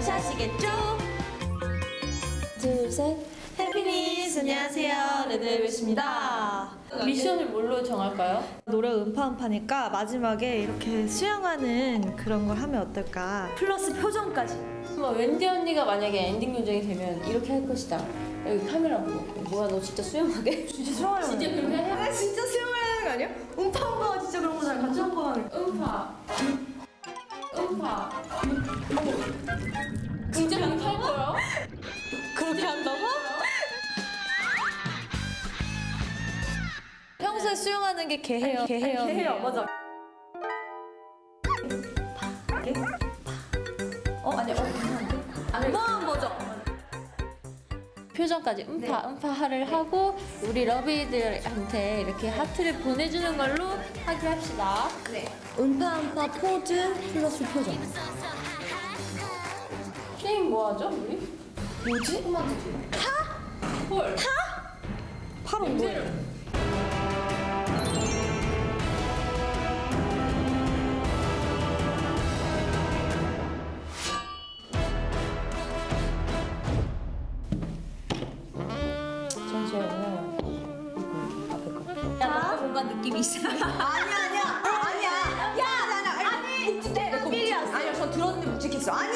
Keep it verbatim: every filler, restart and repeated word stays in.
아시겠죠? 둘, 셋. 해피니스 안녕하세요. 레드벨벳입니다. 미션을 뭘로 정할까요? 노래 음파음파니까 마지막에 이렇게 수영하는 그런 걸 하면 어떨까? 플러스 표정까지. 뭐 웬디 언니가 만약에 엔딩 요정이 되면 이렇게 할 것이다. 여기 카메라 보고. 뭐야 너 진짜 수영하게? 진짜 수영하려고 진짜 하는 그렇게 해? 아 진짜 수영하려는 거 아니야? 음파음파가 진짜 그런 거잖아. 같이 한번 하는 거. 음파. 음파. 진짜 그렇게 할 거예요? 그렇게 한다고? 평소에 수영하는 게 개해요. 개해요. 해요. 맞아. 어 아니야. 어 괜찮은데? 한번 보죠. 표정까지 음파 음파를 하고 우리 러비들한테 이렇게 하트를 보내주는 걸로 하기로 합시다. 네. 음파음파 포즈 플러스 표정. 게임 뭐 하죠 우리? 뭐지? 타? 헐. 타? 바로 뭐예요? 전 제일 유명한 앞에 거. 야 너무 뭔가 느낌이 있어. 아니야 아니야 아니야. 야 나나 아니 묵직해. 삘이었어. 아니야 전 들었는데 묵직했어. 아니야